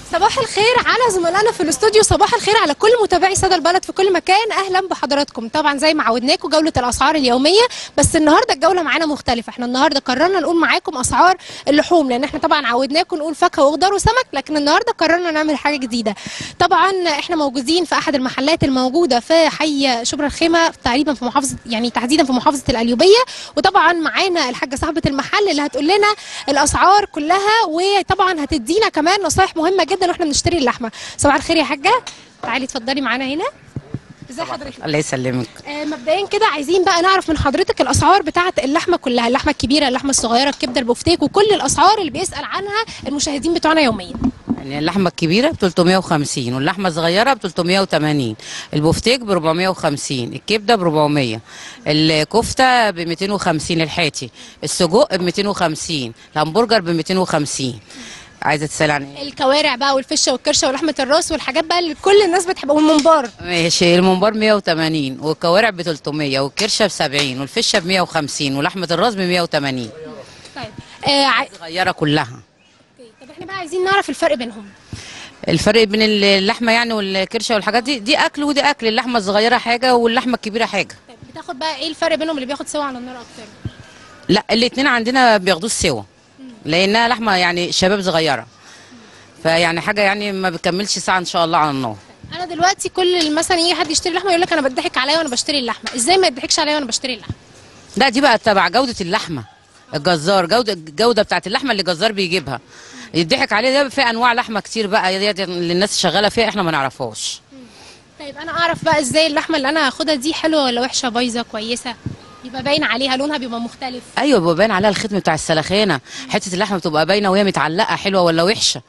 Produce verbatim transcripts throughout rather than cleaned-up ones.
صباح الخير على زملائنا في الاستوديو، صباح الخير على كل متابعي سادة البلد في كل مكان. اهلا بحضراتكم. طبعا زي ما عودناكم جوله الاسعار اليوميه، بس النهارده الجوله معانا مختلفه. احنا النهارده قررنا نقول معاكم اسعار اللحوم، لان احنا طبعا عودناكم نقول فاكهه وخضار وسمك، لكن النهارده قررنا نعمل حاجه جديده. طبعا احنا موجودين في احد المحلات الموجوده في حي شبرا الخيمه، تقريبا في محافظه يعني تحديدا في محافظه القليوبيه. وطبعا معانا الحاجه صاحبه المحل اللي هتقول لنا الاسعار كلها، وطبعا هتدينا كمان نصايح مهمه جدا واحنا بنشتري اللحمه. صباح الخير يا حاجه، تعالي اتفضلي معانا هنا. ازي حضرتك؟ الله يسلمك. آه مبدئيا كده عايزين بقى نعرف من حضرتك الاسعار بتاعه اللحمه كلها، اللحمه الكبيره، اللحمه الصغيره، الكبده، البفتيك، وكل الاسعار اللي بيسال عنها المشاهدين بتوعنا يوميا. يعني اللحمه الكبيره ب ثلاثمائة وخمسين، واللحمه الصغيره ب ثلاثمائة وثمانين، البفتيك ب أربعمائة وخمسين، الكبده ب أربعمائة، الكفته ب مئتين وخمسين، الحاتي، السجق ب مئتين وخمسين، الهمبرجر ب مئتين وخمسين. عايزه تسال عن ايه؟ الكوارع بقى والفشه والكرشه ولحمه الراس والحاجات بقى اللي كل الناس بتحبها، والممبار. ماشي، الممبار مئة وثمانين، والكوارع ب ثلاثمائة، والكرشه ب سبعين، والفشه ب مئة وخمسين، ولحمه الراس ب مئة وثمانين. طيب آه صغيره كلها. اوكي، طب احنا بقى عايزين نعرف الفرق بينهم. الفرق بين اللحمه يعني والكرشه والحاجات دي، دي اكل ودي اكل. اللحمه الصغيره حاجه واللحمه الكبيره حاجه. طيب بتاخد بقى ايه الفرق بينهم اللي بياخد سوا على النار اكتر؟ لا، الاثنين عندنا بياخدوه سوا، لانها لحمه يعني شباب صغيره، فيعني حاجه يعني ما بتكملش ساعه ان شاء الله على النار. انا دلوقتي كل مثلا يجي حد يشتري لحمه يقول لك انا بضحك عليا وانا بشتري اللحمه، ازاي ما يضحكش عليا وانا بشتري اللحمه؟ لا، دي بقى تبع جوده اللحمه، الجزار، جوده الجوده بتاعت اللحمه اللي الجزار بيجيبها. يضحك عليه ده في انواع لحمه كتير بقى، دي اللي الناس شغاله فيها احنا ما نعرفهاش. طيب انا اعرف بقى ازاي اللحمه اللي انا هاخدها دي حلوه ولا وحشه، بايظه، كويسه؟ بيبقى باين عليها لونها بيبقى مختلف. ايوه، بيبقى باين عليها الختم بتاع السلخانه، حته اللحمه بتبقى باينه وهي متعلقه حلوه ولا وحشه.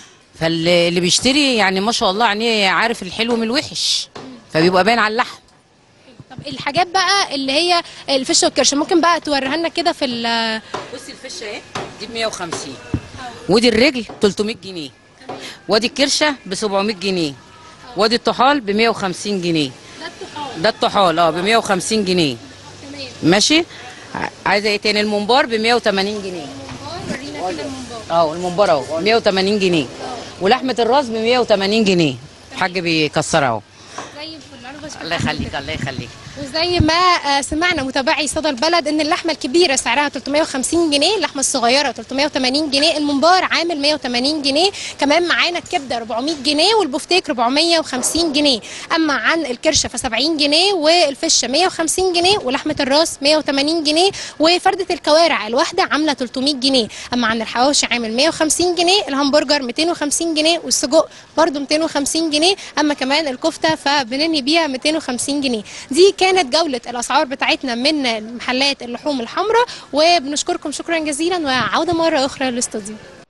فاللي بيشتري يعني ما شاء الله يعني عارف الحلو من الوحش، فبيبقى باين على اللحم. طب الحاجات بقى اللي هي الفشه والكرشه ممكن بقى توريها لنا كده في ال بصي الفشه اهي دي ب مئة وخمسين، ودي الرجل ثلاثمائة جنيه، وادي الكرشه ب سبعمائة جنيه، وادي الطحال ب مئة وخمسين جنيه. ده الطحال ده الطحال اه ب مئة وخمسين جنيه. تمام. ماشي. عايزه ايه تاني؟ الممبار ب مئة وثمانين جنيه. الممبار ورينا كده الممبار. اه الممبار اهو مئة وثمانين جنيه، ولحمه الراس ب مئة وثمانين جنيه. الحاج بيكسرها اهو. زي الفل. انا بشكرك. الله يخليك الله يخليك. وزي ما سمعنا متابعي صدى البلد ان اللحمه الكبيره سعرها ثلاثمائة وخمسين جنيه، اللحمه الصغيره ثلاثمائة وثمانين جنيه، الممبار عامل مئة وثمانين جنيه، كمان معانا الكبده أربعمائة جنيه، والبفتيك أربعمائة وخمسين جنيه. اما عن الكرشه ف سبعين جنيه، والفشه مئة وخمسين جنيه، ولحمه الراس مئة وثمانين جنيه، وفرده الكوارع الواحده عامله ثلاثمائة جنيه. اما عن الحواوشي عامل مئة وخمسين جنيه، الهمبرجر مئتين وخمسين جنيه، والسجق برده مئتين وخمسين جنيه، اما كمان الكفته فبنني بيها مئتين وخمسين جنيه. دي كانت جولة الأسعار بتاعتنا من محلات اللحوم الحمراء، وبنشكركم شكرا جزيلا، وعودة مرة أخرى للاستوديو.